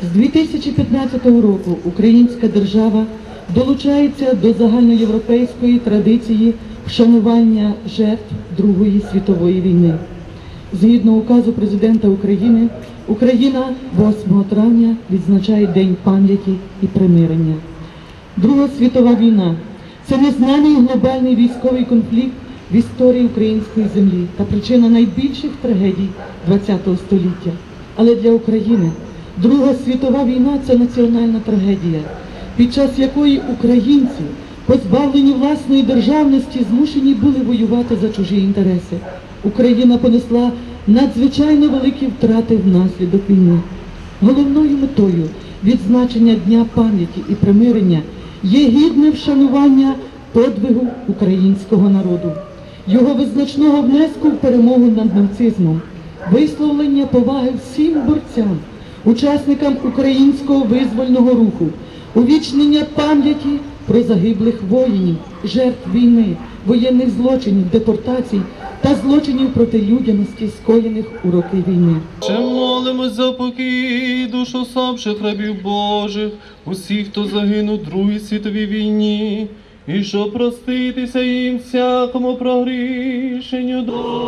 2015 року українська держава долучається до загальноєвропейської традиції вшанування жертв Другої світової війни. Згідно указу президента України, Україна 8 травня відзначає День пам'яті і примирення. Друга світова війна – це незнаний глобальний військовий конфлікт в історії української землі та причина найбільших трагедій ХХ століття. Але для України Друга світова війна – це національна трагедія, під час якої українці, позбавлені власної державності, змушені були воювати за чужі інтереси. Україна понесла надзвичайно великі втрати внаслідок війни. Головною метою відзначення Дня пам'яті і примирення є гідне вшанування подвигу українського народу, його визначного внеску в перемогу над нацизмом, висловлення поваги всім борцям, учасникам українського визвольного руху, увічнення пам'яті про загиблих воїнів, жертв війни, воєнних злочинів, депортацій та злочинів проти людяності, скоєних у роки війни. Ще молимось за покій душ усопших рабів Божих, усіх, хто загинув в Другій світовій війні, і щоб проститися їм всякому прогрішенню.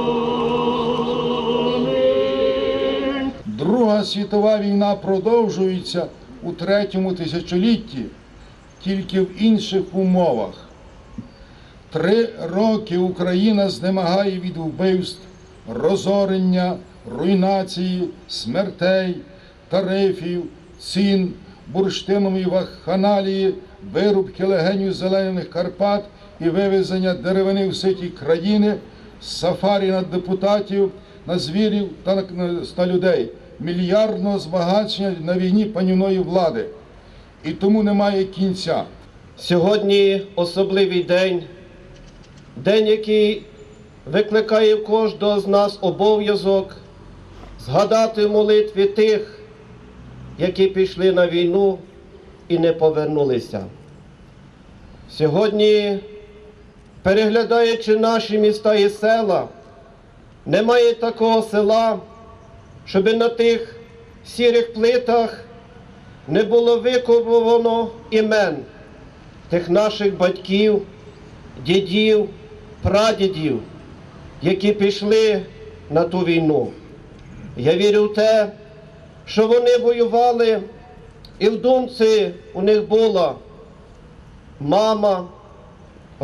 Друга світова війна продовжується у третьому тисячолітті, тільки в інших умовах. 3 роки Україна знемагає від вбивств, розорення, руйнації, смертей, тарифів, цін, бурштинової вакханалії, вирубки легенів зелених Карпат і вивезення деревини в ситі країни, сафарі на депутатів, на звірів та на людей, мільярдного збагачення на війні панівної влади. І тому немає кінця. Сьогодні особливий день, день, який викликає в кожного з нас обов'язок згадати в молитві тих, які пішли на війну і не повернулися. Сьогодні, переглядаючи наші міста і села, немає такого села, щоб на тих сірих плитах не було викопано імен тих наших батьків, дідів, прадідів, які пішли на ту війну. Я вірю в те, що вони воювали, і в думці у них була мама,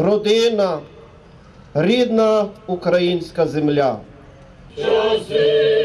родина, рідна українська земля. Часи